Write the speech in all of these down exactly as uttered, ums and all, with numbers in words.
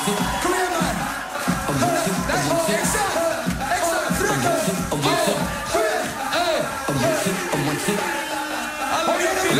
Kom igen man! Där, exakt! Exakt! Fröken! Kom igen! Alla vet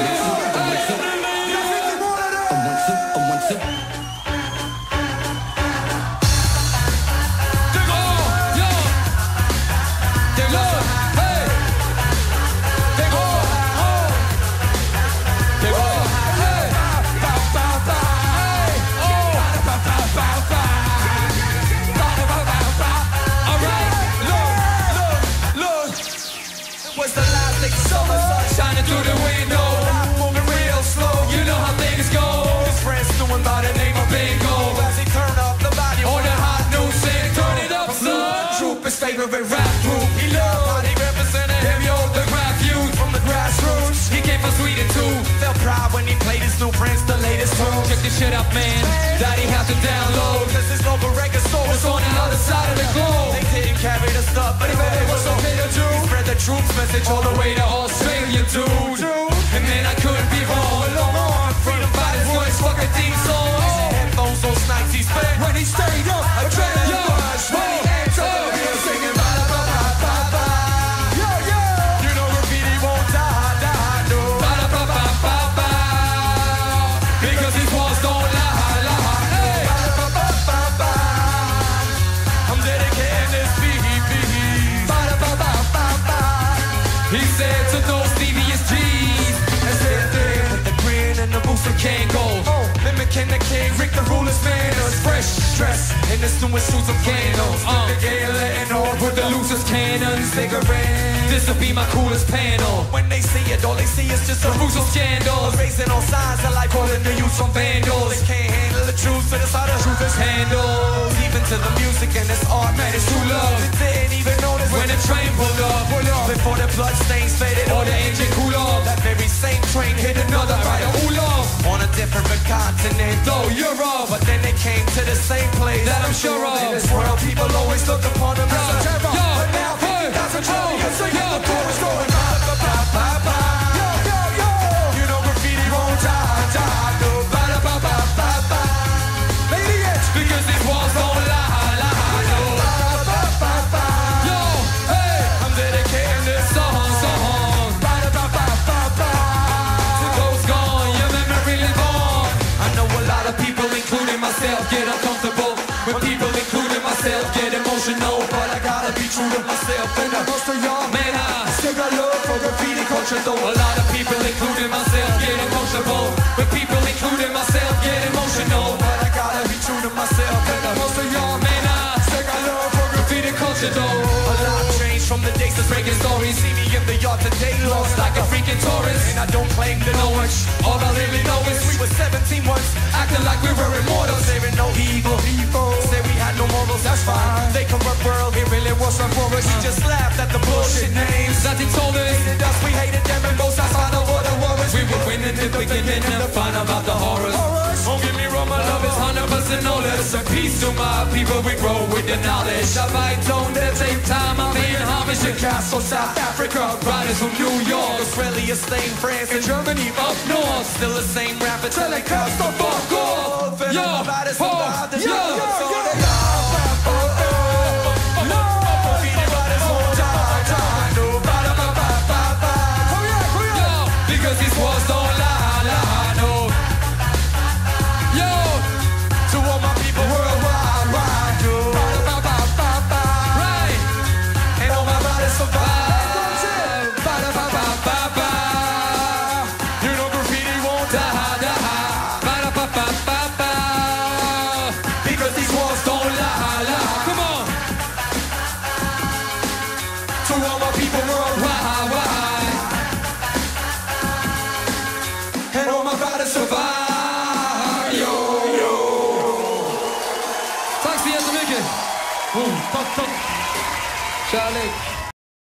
shining through the window, life moving real slow. You know how things go. His friends doing by the name of Bingo. As he turn up the volume on the hot new scene, turn it up, son. Troop his favorite rap group. He loved how they represented him, yo, the rap youth from the grassroots. He came from Sweden too. Felt proud when he played his new friends, the latest tune. Check this shit out, man. That he had to download. Cause his local record store was on the other side of the globe. They didn't carry the stuff, but he said it was okay to do. He spread the troops message all the way to Australia, dude. And then I couldn't be home alone. Freedom fighters voice, fuck a theme song. Headphones, those nights he spent when he stayed up. I tried to rush when he hands up. He was singing ba ba ba ba ba. Yo yo, you know graffiti won't die, die, no. Ba ba ba ba ba. Because these walls don't lie, lie. Hey, ba ba ba ba ba. I'm dedicating this beat, beat. Ba ba ba ba ba. He said to those devious G's, and said they put the grin and the booster can't go. Oh, mimicking the king, Rick the ruler's manners. Fresh dress in the newest suits of candles. Uh, the gay letting off with the loosest cannons. Cigarettes, this'll be my coolest panel. When they see it, all they see is just a ruse of scandals. Raising all signs of like calling the youth from vandals. They can't handle the truth, so that's how the truth is handled. Even to the music and this art, man, it's true love. They didn't even notice when the train pulled up. Pull up before the blood stains faded or the engine cool off. That very same train hit another rider off on a different continent, though Europe. But then they came to the same place that I'm sure of. In this world, people always looked upon them as a terror. Yo, but now fifty thousand trillion singing the chorus going ba ba ba ba ba. Yo yo yo, you know graffiti won't die, die, no. Ba ba ba ba ba. Idiots, because these walls don't lie, lie, no. Ba ba ba ba. Yo, hey, I'm dedicating this song, song. Ba ba ba ba ba. To those gone, your memory live on. I know a lot of people, including myself, get uncomfortable when people, including myself, get emotional. But I gotta be true to myself and the most of y'all, man, I still got love for graffiti culture. Though a lot of people, including myself, get emotional when people, including myself, get emotional. But I gotta be true to myself and the most of y'all, man, I still got love for graffiti culture. Though a lot changed from the days of breaking stories. See me in the yard today, lost like a freaking tourist. And I don't claim to know much. All I really know is we were seventeen once, acting like we were immortals. There ain't no evil. Evil. Say we had no morals, that's fine. They corrupt world, it really wasn't for us. He just laughed at the bullshit names that he told us. Hated us, we hated them, and both sides found out what it was. We were winning in the beginning and find out about the horrors. Don't get me wrong, my love is one hundred percent knowledge. And peace to my people, we grow with the knowledge. I might don't at the same time, I'm being homage to Castle, South Africa. Riders from New York, Australia, Spain, France, and Germany up north. Still the same rapper till they cut the fuck off. Yo, ho, yo, yo, because these walls don't lie, lie, no. Yo, to all my people worldwide, wide, yo. Right, and all my riders survive. You know graffiti won't die, die. Because these walls don't lie, lie. Come on. To all my people worldwide, wide. And all my riders survive, yo, yo. Tack så jättemycket. Oh, tack, tack. Kärlek.